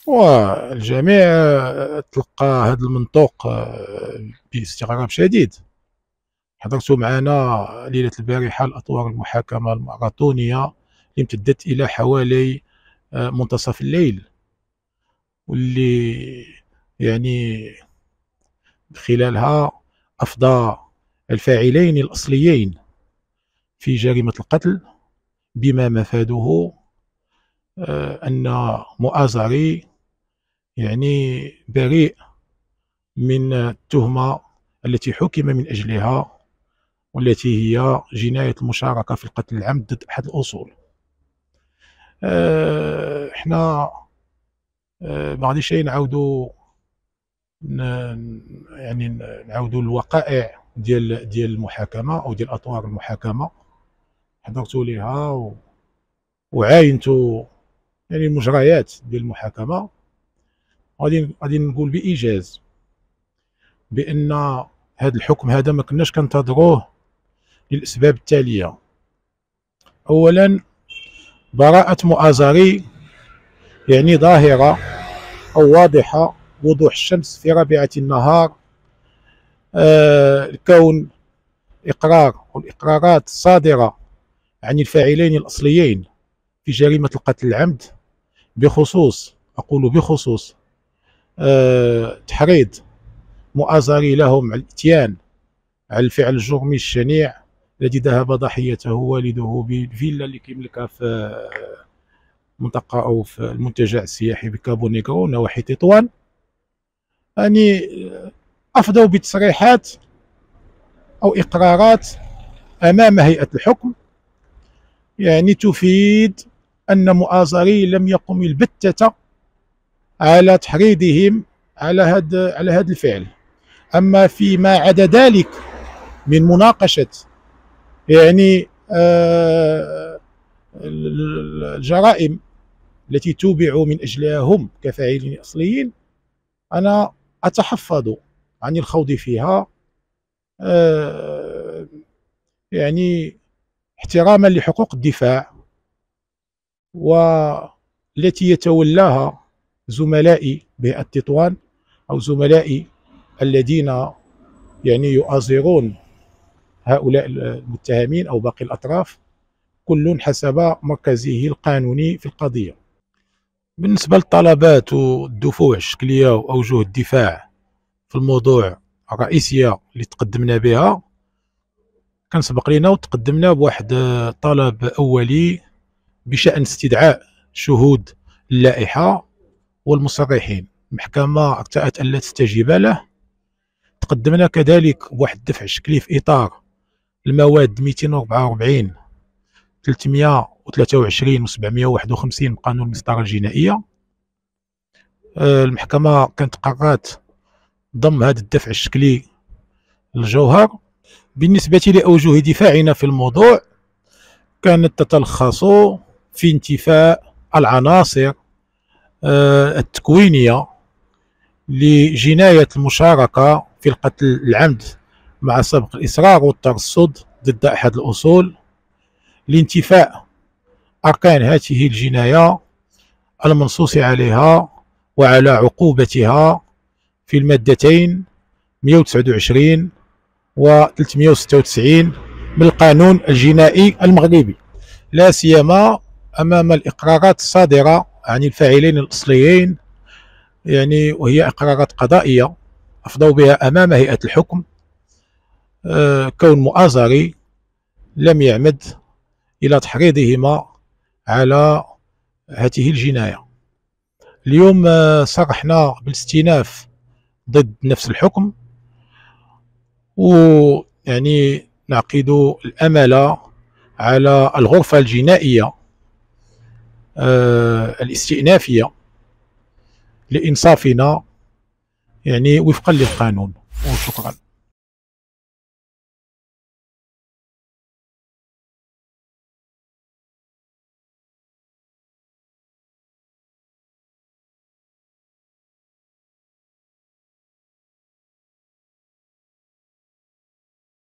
والجميع تلقى هذا المنطوق باستغراب شديد. حضرت معنا ليلة البارحة الأطوار المحاكمة الماراثونية اللي امتدت إلى حوالي منتصف الليل، واللي يعني خلالها أفضى الفاعلين الأصليين في جريمة القتل بما مفاده أن مؤازري يعني بريء من التهمة التي حكم من أجلها، والتي هي جناية المشاركة في القتل العمد ضد أحد الأصول. احنا ما غاديش نعاودوا يعني نعاودوا الوقائع ديال المحاكمة أو ديال أطوار المحاكمة. حضرت لها وعاينت يعني المجريات ديال المحاكمة. غادي نقول بإيجاز بأن هذا الحكم هذا ما كناش كنتظروه للأسباب التالية. أولا، براءة مؤازري يعني ظاهرة أو واضحة وضوح الشمس في رابعة النهار. الكون إقرار والإقرارات الصادرة عن الفاعلين الأصليين في جريمة القتل العمد بخصوص، أقول بخصوص تحريض مؤازري لهم على الاتيان على الفعل الجرمي الشنيع الذي ذهب ضحيته والده بالفيلا اللي كيملكها في منطقة أو في المنتجع السياحي بكابو نيغرو نواحي تطوان. يعني أفضوا بتصريحات أو إقرارات أمام هيئة الحكم يعني تفيد أن مؤازري لم يقم البتة على تحريضهم على هذا الفعل. أما فيما عدا ذلك من مناقشة يعني الجرائم التي توبعوا من أجلها هم كفاعلين أصليين، أنا أتحفظ عن الخوض فيها يعني احتراما لحقوق الدفاع والتي يتولاها زملائي بهيئة تطوان أو زملائي الذين يعني يؤازرون هؤلاء المتهمين أو باقي الأطراف، كل حسب مركزه القانوني في القضية. بالنسبة للطلبات والدفوع الشكلية وأوجه الدفاع في الموضوع الرئيسية اللي تقدمنا بها، كان سبق لنا وتقدمنا بواحد طلب أولي بشأن استدعاء شهود اللائحة والمصرحين. المحكمة ارتأت ألا تستجيب له. تقدمنا كذلك بواحد الدفع الشكلي في إطار المواد 244 323 و 751 من قانون المسطرة الجنائية. المحكمة كانت قررت ضم هذا الدفع الشكلي للجوهر. بالنسبة لأوجه دفاعنا في الموضوع، كانت تتلخص في انتفاء العناصر التكوينية لجناية المشاركة في القتل العمد مع سبق الإصرار والترصد ضد أحد الأصول، لانتفاء أركان هذه الجناية المنصوص عليها وعلى عقوبتها في المادتين 129 و 396 من القانون الجنائي المغربي، لا سيما أمام الإقرارات الصادرة عن الفاعلين الأصليين، يعني وهي إقرارات قضائية أفضوا بها أمام هيئة الحكم. كون مؤازري لم يعمد إلى تحريضهما على هذه الجناية. اليوم صرحنا بالاستئناف ضد نفس الحكم، ويعني نعقد الأمل على الغرفة الجنائية الاستئنافية لإنصافنا يعني وفقا للقانون. وشكرا.